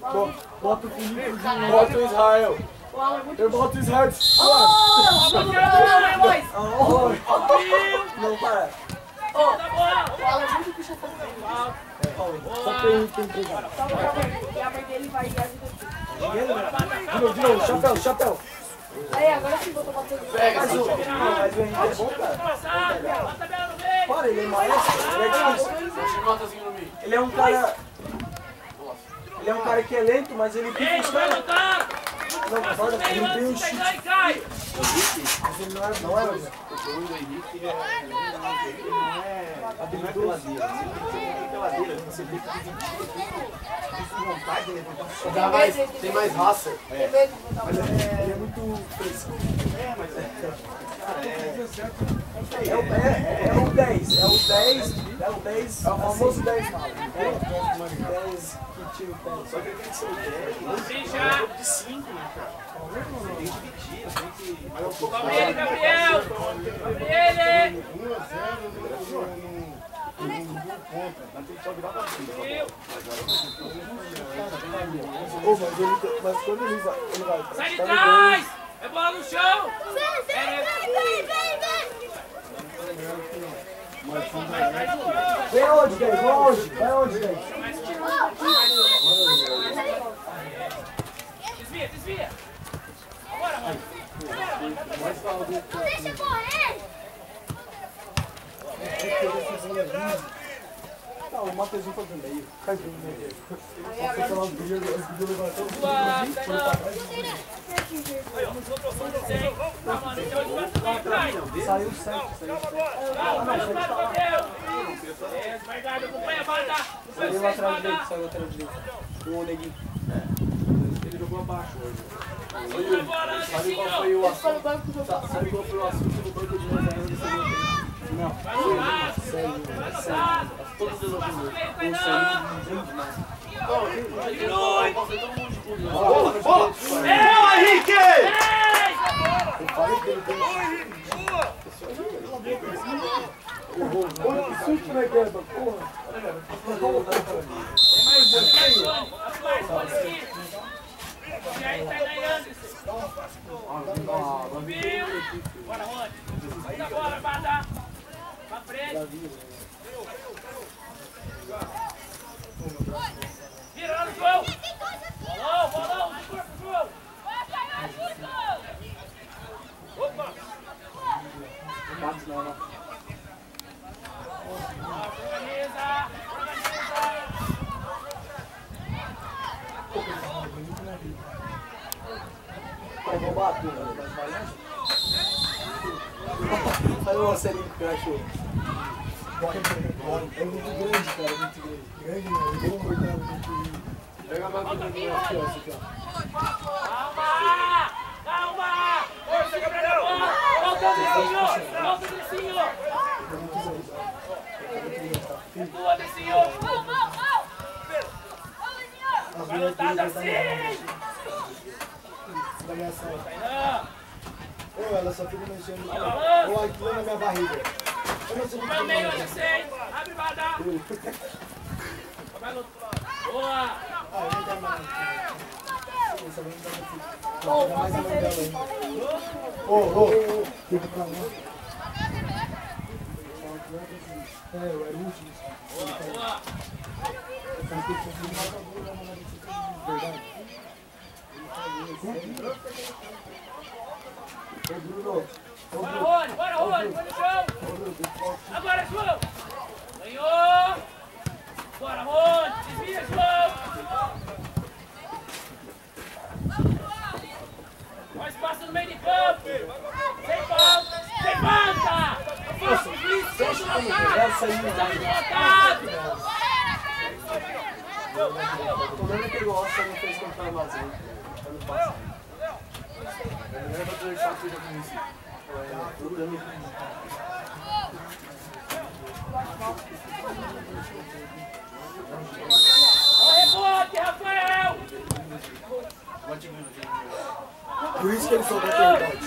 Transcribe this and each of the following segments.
Bota o Felipe, bota o Israel. Eu boto o Israel. Não, para. Fala muito que o chefão Só tem entregar. e a mãe dele vai ir ajuda De novo, chapéu. Aí, agora sim, vou tomar tudo. Pega, mas o Henrique é bom, cara. Para, ele é maestro, ele é difícil. Ele é um cara... Ele é um cara que é lento, mas ele pica os caras. Não, para, ele tem um chute. Mas ele não é, O Henrique, ele não é peladeira. Você vê que tem vontade de levantar o Tem mais raça. Mas Ele é muito fresco. É o 10. É o 10. É o famoso 10 mal. 10 que tira o pé. Só que ele tem que ser o 10. De 5, né, cara? Você tem que dividir, tem que... Gabriel! 1 a 0 não conta, mas tem que só virar pra cima. Mas quando ele vai... Sai de trás! É bola no chão! Vem aonde, 10? Vai aonde, 10? Desvia! deixa correr! Não, o Matheusinho foi pro meio. Cai pro meio. Você falou os vídeos levantando. Saiu 7. Saiu lateral direito. O Neguinho. Ele jogou abaixo hoje. Sabe qual foi o assunto do banco de reserva do segundo tempo? Não. Sério. Todos os elogios. Não saiu demais. Henrique! Eu falei que ele tem... Olha que susto, né, Guerra? Porra. E aí, tá ganhando. Viu? Bora, onde? Bora, Bada. Pra frente. Vira lá no gol. Bolão. Corpo, João. Opa. Não. Organiza. Eu vou bater, Olha o Marcelinho que eu achou. É muito grande, cara, muito grande. Grande não, eu vou cortar muito. Pega a máquina aqui, ó. Calma! Força, Gabriel! Volta, Decinho! Tua, Decinho! Garotada assim! Ela só fica mexendo. Ou aquilo na minha barriga. Meu meio, Decinho! Abre, Bada! Boa! Fica pra lá. Eu era o último. Boa! Bora, Rony! Põe no chão! Agora, João! Ganhou! Bora, Rony! Desvia, João! Mais espaço no meio de campo! Sem falta! Faça isso! Deixa o O problema é que ele gosta não fez contra o armazém. Ano passado. Ele era pra conversar que eu já conheci. Rebote, Rafael! Por isso que ele só vai ter rebote.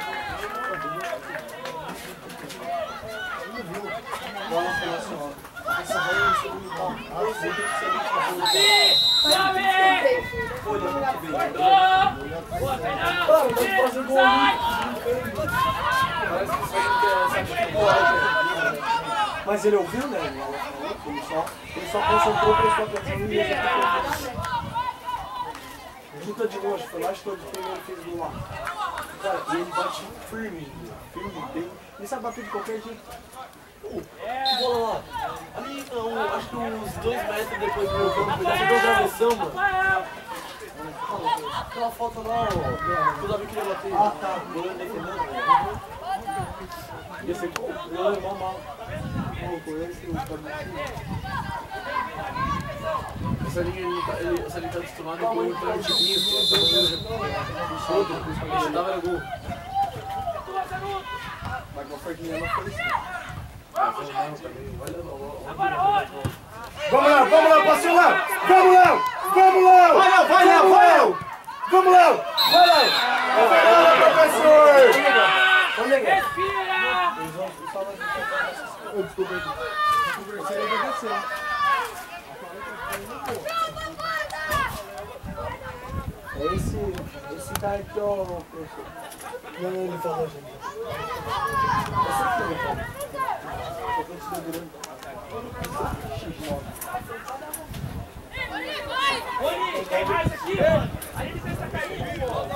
Bola internacional. Essa vai ser um segundo. Cortou! Boa, Fernando! Sai! Mas ele ouviu, né? Ele só concentrou, prestou atenção no mesmo. Chuta de longe, foi lá, chutou de primeiro, fez gol lá. Cara, e ele bate firme, bem. Ele sabe bater de qualquer jeito. Que bola lá? Ali, não, acho que uns 2 metros depois do meu campo, ele acertou a travessão, mano. Aquela falta lá, ó. O Davi queria bater. Ah, tá. O goleiro defendendo. Ia ser gol, eu levou mal. Essa linha tá acostumada com o Tiquinho, ele dava era gol. Mas não foi que nem ela foi assim. Vamos, Léo, passinho, Léo! Vamos, Léo! Vamos, Léo! Vai, Léo! Vamos, Léo! Vai, Léo! Vai, professor! Respira! Esse cara aqui, ó, professor. Não, ele falou, gente. Esse aqui, ele falou. Eu tô te segurando. Rony, tem mais aqui, mano. A gente precisa cair, pô.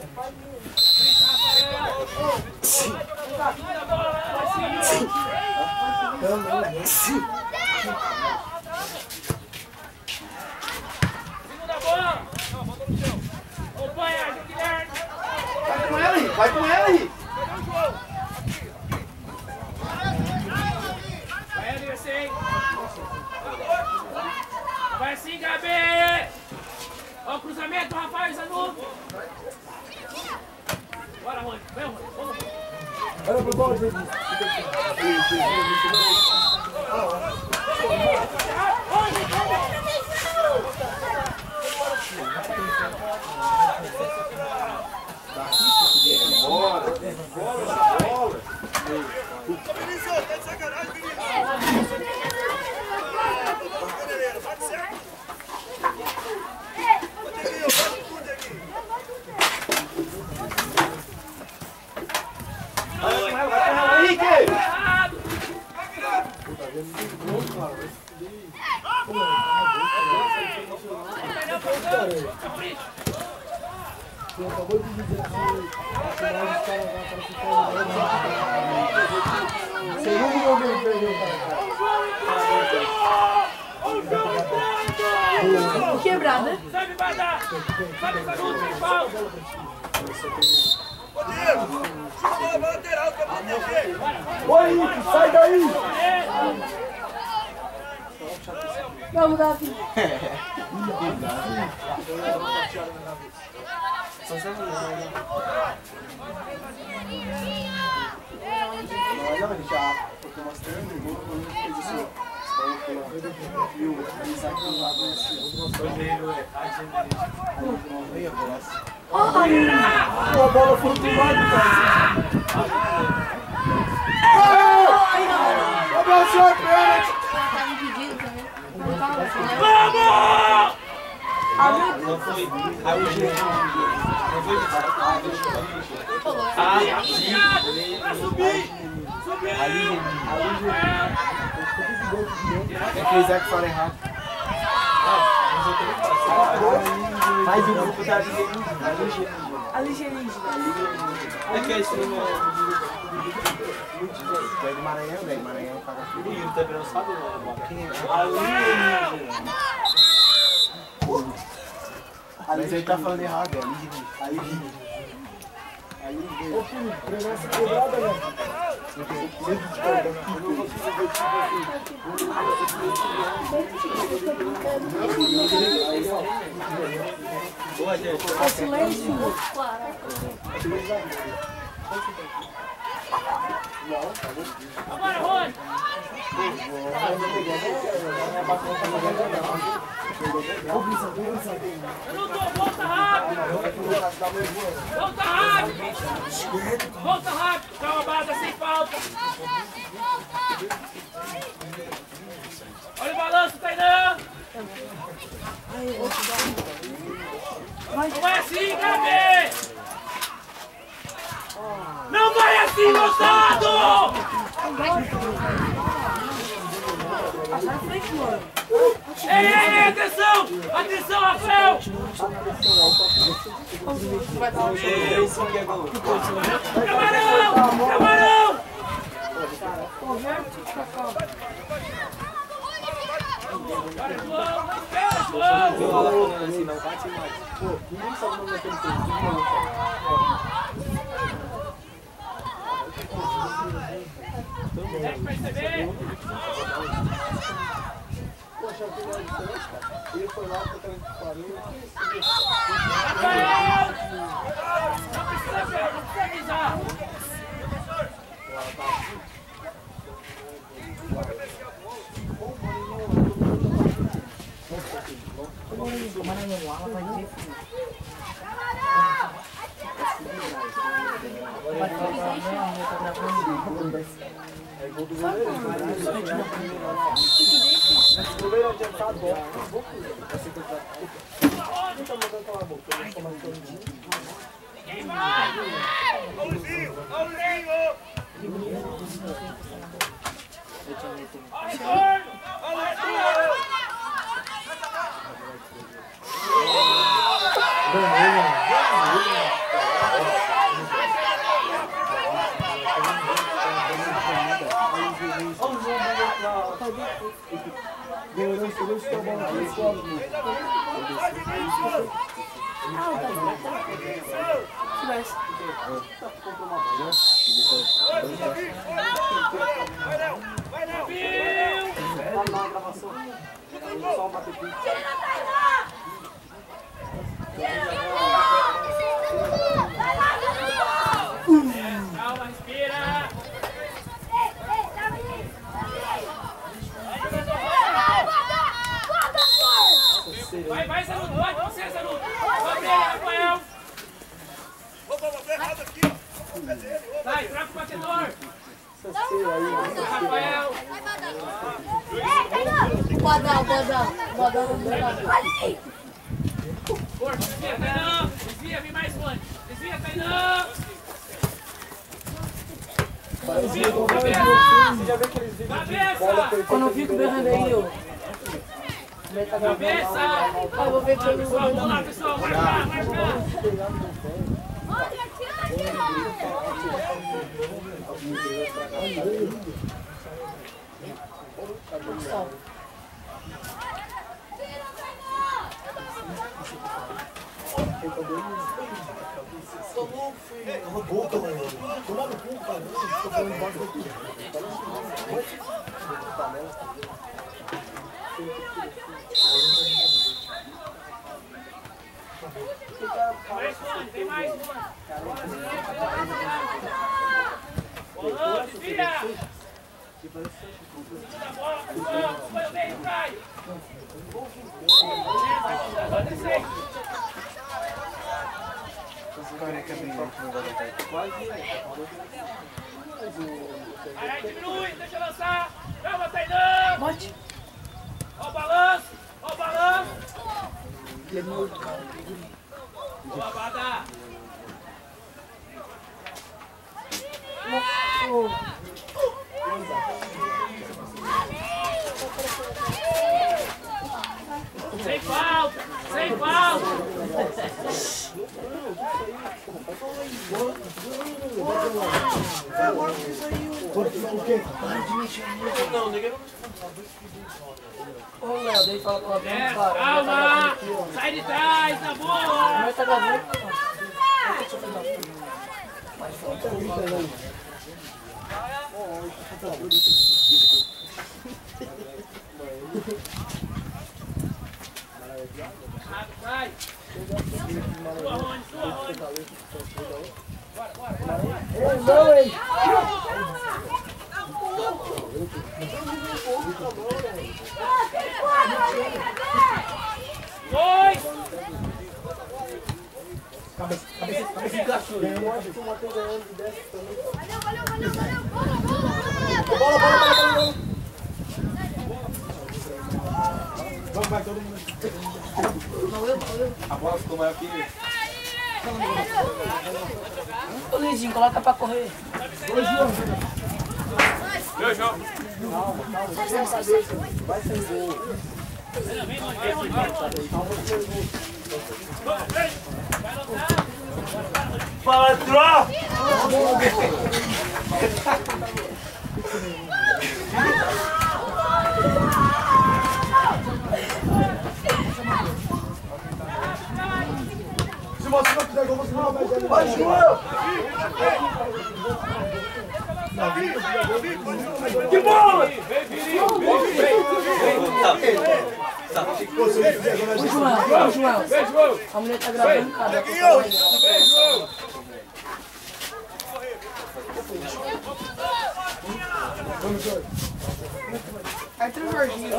Segunda bola. Ô, Banha, Guilherme. Vai com ela aí! Vai, Anderson. Vai assim, Gabi. Ó o cruzamento, Rafael Zanuto. Bora, Rony. Vem, Rony. Vamos. Olha pro gol, gente. Você acabou de dizer que você não viu alguém perder o cara. Quebrado, né? Sabe, Badá. Sabe, Zanuto, sem falta. Oi, sai daí! Vamos, Davi. Olha, ele já foi mostrando o gol, quando ele fez assim, e o Isaac do lado a bola foi pro lado, cara. Abraçou a pênalti! Tá impedido também. Vamos! Não foi. Aí o G. Não foi Pra subir! Subir! É que o Isaac fala errado. Mas o grupo tá Alienígena. É que esse não é do Maranhão, velho. Maranhão paga tudo. o também não sabe, né? Mas ele tá falando errado, é alienígena. Ô filho, treinar essa quebrada, velho. Boa, gente. É silêncio. Agora, Rony! Volta rápido! Volta rápido! Volta rápido! Calma, Bada, sem falta! Olha o balanço, Tainan! Não vai assim, Gabi! Não vai assim, moçado! Ei, atenção! Atenção, Rafael! Camarão! Camarão! Para, João! Espera, João! Assim, não bate mais. Pô, ninguém sabe o nome daquele tempo. Deve perceber? Poxa, eu tenho uma diferença, cara. Ele foi lá, foi também com farinha. Rafael! Não precisa avisar! É gol do goleiro. O goleiro adiantado, bom. Quem tá mandando calar a boca? Eu tô mais grandinho. Ninguém vai! Paulinho! Paulinho! Ó, retorno! Ó, retorno! Calma, respira! Vai, Zanuto, vai, você, Zanuto! Vai dele, Rafael! Opa, você errado aqui, ó. Vai, troca o batedor! Rafael! Força, desvia, Tainã! Desvia, vem mais longe! Desvia, Tainã! Desvia, cabeça! Quando eu fico berrando aí, eu... Cabeça! Eu vou ver pelo... Pessoal, vamos lá, pessoal! Marcar, marcar! Roubou, mano. Tomar no cu, cara. Tô falando embaixo daqui. Mais longe, tem mais longe! Bolão, desvia! Da bola, pessoal! Foi o meio, Caio! Aí, diminui, deixa eu lançar! Calma, Tainã! Bote. Ó o balanço! Ó o balanço! Boa, Bada! Sem falta! Sem falta! Não, ninguém vai Ô, Léo, daí fala pra É, calma! Sai de trás, na boa! Mas tá gravando? Sai! Sua, Rony, sua, Rony! Bora, bora, bora! Não, hein? Dois! cabeça encaixou. Eu acho que o Matheus ganhando de 10 também. Bola. Vamos, vai todo mundo. A bola ficou maior que... Ô Luizinho, coloca pra correr. João. Vai sem gol. Fala, troca! Se você não quiser gol, você não vai ver. Vai, João! Que bola! Ô João, a mulher tá gravando, cara. Entra o Jorginho.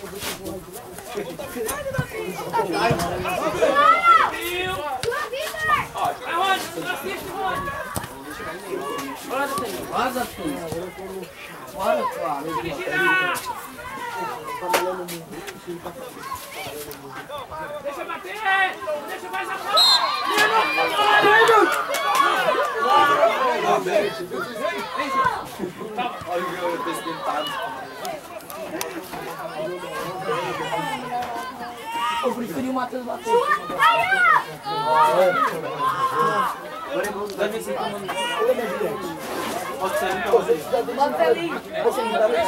Vaza, filho. Bora, claro. Deixa bater! Deixa mais a bola! Olha o meu esquentado. Eu preferi o Matheus bater. Deve ser como... Pode ser então. Bota ali. Você não dá pra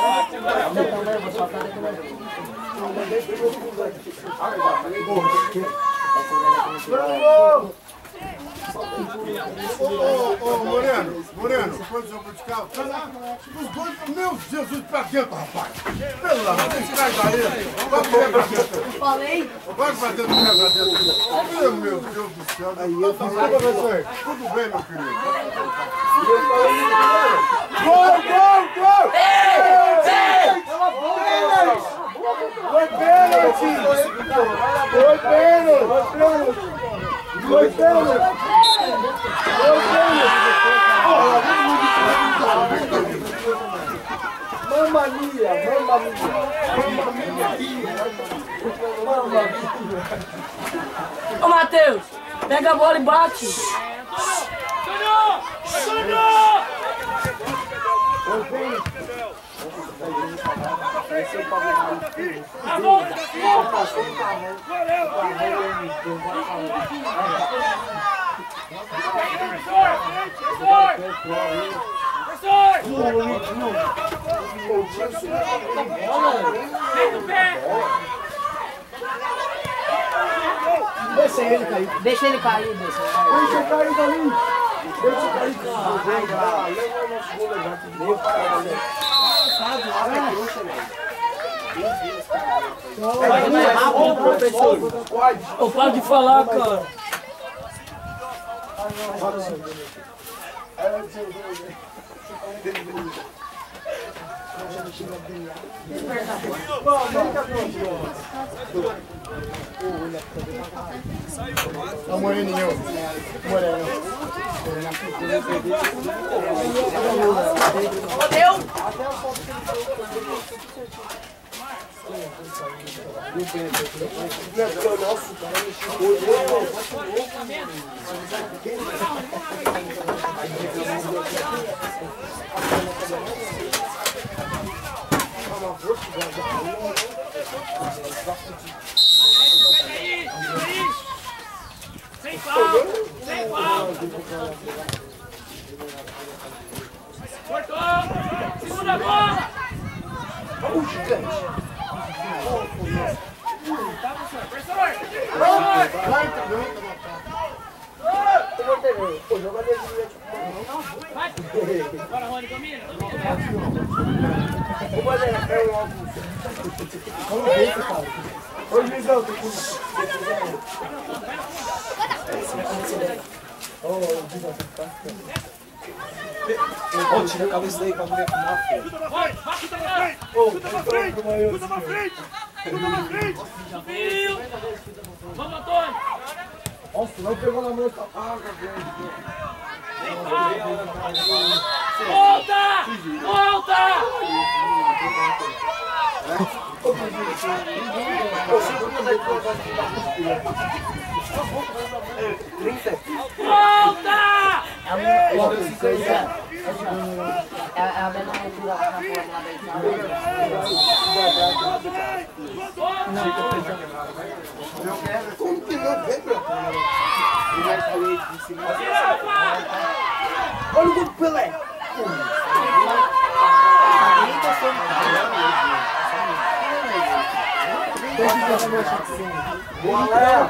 Ô, Moreno, quando eu vou de carro, os dois, meu Jesus, pra dentro, rapaz. Pelo amor de Deus, esse cara daí, vai correr pra dentro. Falei. Vai pra dentro, vai pra dentro. Meu Deus do céu. Tudo bem, meu querido. Gol! Foi pênalti! Mamma mia! Ô Matheus, pega a bola e bate. Deixa ele cair. Ô, para de falar, cara. Tá moreninho. Moreno. Deu. Sem falta! Cortou! Segunda bola! Vai! Bora, Rony, domina! Ô, Luizão, tô com... Ô, tira a cabeça daí pra mulher fumar, filho. Chuta pra frente! Vamos, Antônio! Nossa, não pegou na mão. Ah, Volta! Volta! É a mesma coisa. É a mesma altura lá na porta lá da Como que não vem, meu? Olha o gol do Pelé. Boa, Léo.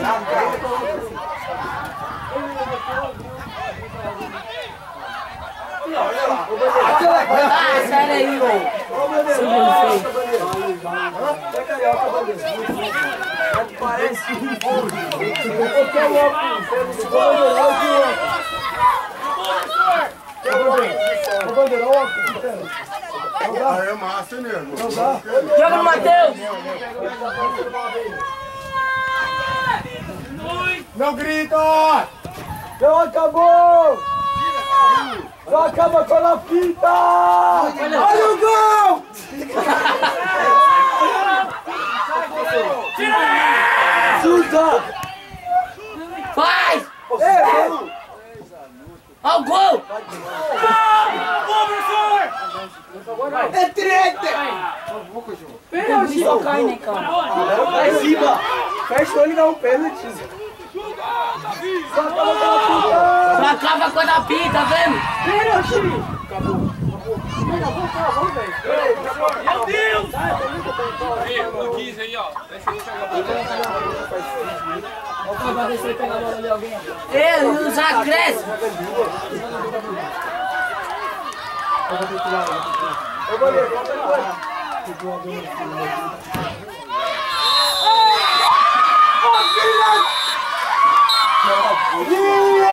Ah, sério aí, velho. Parece Aí é massa mesmo. Joga no Matheus. Não grita! Não acabou! Só acaba com a fita! Olha o gol! Chuta! Faz! Ei, Ó o gol! é treta! Pênalti! Só cai, né, cara? Lá em cima! Fecha o olho e dá um pênalti. Só acaba com a fita! Só acaba quando apita, tá vendo? Pênalti! Meu Deus! Não quis aí, ó. Deixa ele chegar Vai ver se ele pega a bola ali alguém. Ei, os acréscimos! Ô, goleiro, volta agora!